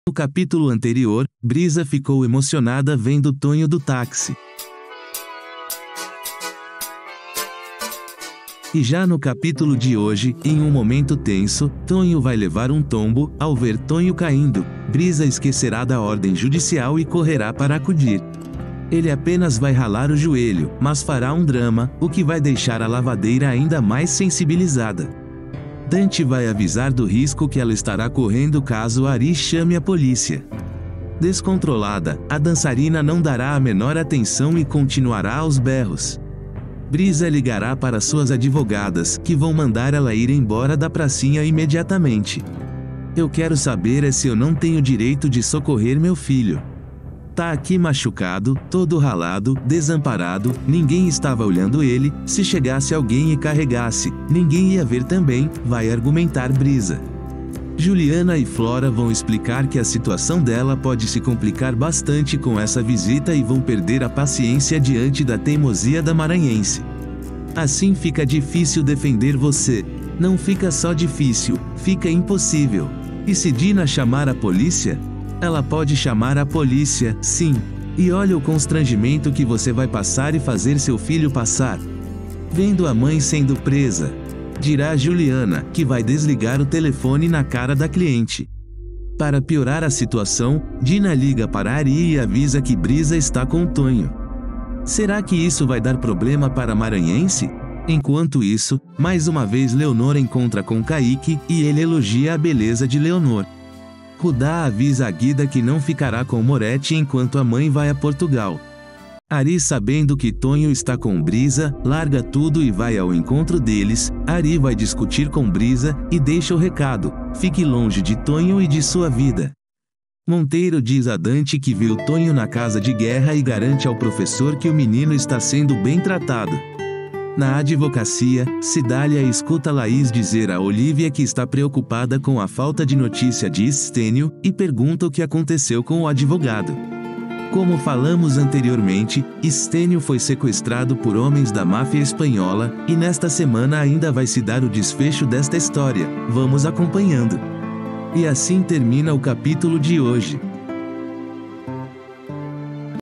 No capítulo anterior, Brisa ficou emocionada vendo Tonho do táxi. E já no capítulo de hoje, em um momento tenso, Tonho vai levar um tombo. Ao ver Tonho caindo, Brisa esquecerá da ordem judicial e correrá para acudir. Ele apenas vai ralar o joelho, mas fará um drama, o que vai deixar a lavadeira ainda mais sensibilizada. Dante vai avisar do risco que ela estará correndo caso Ari chame a polícia. Descontrolada, a dançarina não dará a menor atenção e continuará aos berros. Brisa ligará para suas advogadas, que vão mandar ela ir embora da pracinha imediatamente. Eu quero saber se eu não tenho direito de socorrer meu filho. Tá aqui machucado, todo ralado, desamparado, ninguém estava olhando ele, se chegasse alguém e carregasse, ninguém ia ver também, vai argumentar Brisa. Juliana e Flora vão explicar que a situação dela pode se complicar bastante com essa visita e vão perder a paciência diante da teimosia da maranhense. Assim fica difícil defender você. Não fica só difícil, fica impossível. E se Dina chamar a polícia? Ela pode chamar a polícia, sim. E olha o constrangimento que você vai passar e fazer seu filho passar. Vendo a mãe sendo presa. Dirá Juliana, que vai desligar o telefone na cara da cliente. Para piorar a situação, Dina liga para Ari e avisa que Brisa está com Tonho. Será que isso vai dar problema para a maranhense? Enquanto isso, mais uma vez Leonor encontra com Kaique, e ele elogia a beleza de Leonor. Rudá avisa a Guida que não ficará com Moretti enquanto a mãe vai a Portugal. Ari, sabendo que Tonho está com Brisa, larga tudo e vai ao encontro deles. Ari vai discutir com Brisa, e deixa o recado: fique longe de Tonho e de sua vida. Monteiro diz a Dante que viu Tonho na casa de guerra e garante ao professor que o menino está sendo bem tratado. Na advocacia, Cidália escuta Laís dizer a Olivia que está preocupada com a falta de notícia de Estênio, e pergunta o que aconteceu com o advogado. Como falamos anteriormente, Estênio foi sequestrado por homens da máfia espanhola, e nesta semana ainda vai se dar o desfecho desta história. Vamos acompanhando. E assim termina o capítulo de hoje.